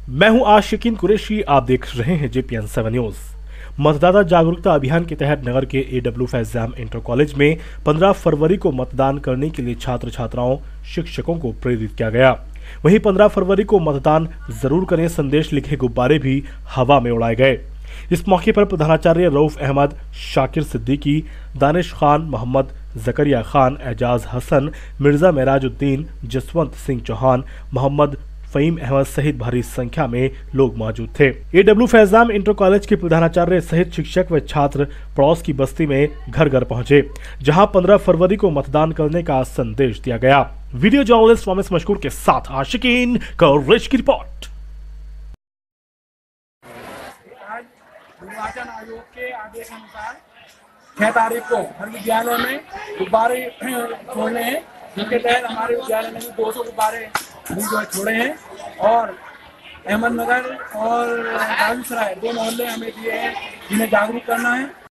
मैं हूं आशिकीन कुरैशी, आप देख रहे हैं jpn7 न्यूज। मतदाता जागरूकता अभियान के तहत नगर के AW फैज आम इंटर कॉलेज में 15 फरवरी को मतदान करने के लिए छात्र छात्राओं शिक्षकों को प्रेरित किया गया। वहीं 15 फरवरी को मतदान जरूर करें संदेश लिखे गुब्बारे भी हवा में उड़ाए गए। इस मौके पर प्रधानाचार्य रऊफ अहमद, शाकिर सिद्दीकी, दानिश खान, मोहम्मद जकरिया खान, एजाज हसन, मिर्जा मेराजुद्दीन, जसवंत सिंह चौहान, मोहम्मद फहीम अहमद सहित भारी संख्या में लोग मौजूद थे। AW फैज आम इंटर कॉलेज के प्रधानाचार्य सहित शिक्षक व छात्र पड़ोस की बस्ती में घर घर पहुंचे, जहां 15 फरवरी को मतदान करने का संदेश दिया गया। वीडियो जर्नलिस्ट रमेश मशकूर के साथ आशिकीन कुरैशी की रिपोर्ट। निर्वाचन आयोग के आदेश अनुसार 6 तारीख को हर विद्यालय में गुब्बारे छोड़ने हैं, जिनके तहत हमारे विद्यालय में भी 200 गुब्बारे जो है छोड़े हैं और अहमदनगर और दारूसराय 2 मोहल्ले हमें दिए हैं जिन्हें जागरूक करना है।